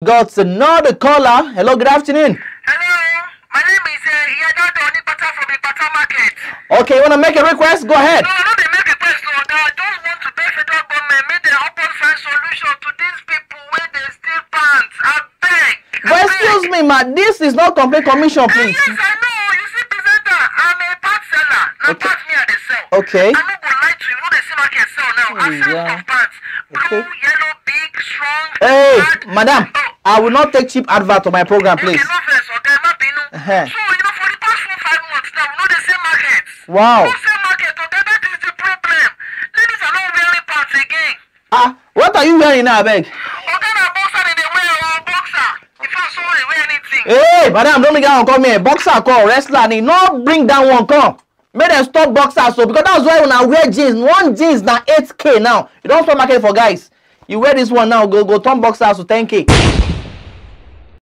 Got another caller. Hello, good afternoon. Hello, my name is Iyadado Onipata from the Pata Market. Okay, you want to make a request? Go ahead. No, I don't make a request, no. I just want to beg federal government make the open find solution to these people where they steal pants. I beg. But excuse me, ma, this is not complete commission, please. Yes, I know. You see, presenter, I'm a pant seller. Now, Okay. pants me at the sell. Okay. I'm not going to lie to you. You know the same market sell now. I sell Yeah. some pants. Blue, Okay. yellow, big, strong. Hey, black. madam, I will not take cheap advert on my program, please. Okay, no offense, okay, ma binu. Uh-huh. So, you know, for the past 4-5 months now, we know the same market. Wow. No same market, okay, that is the problem. Ladies are not wearing pants again. What are you wearing now, beg? Okay, now boxer in the wear or boxer. If I saw they wear anything. Hey, madam, don't make that one come here. Boxer call, wrestler, need not bring that one come. Make them stop boxer, so because that's why when I wear jeans, one jeans now 8K now. You don't stop market for guys. You wear this one now, go turn boxer to 10K.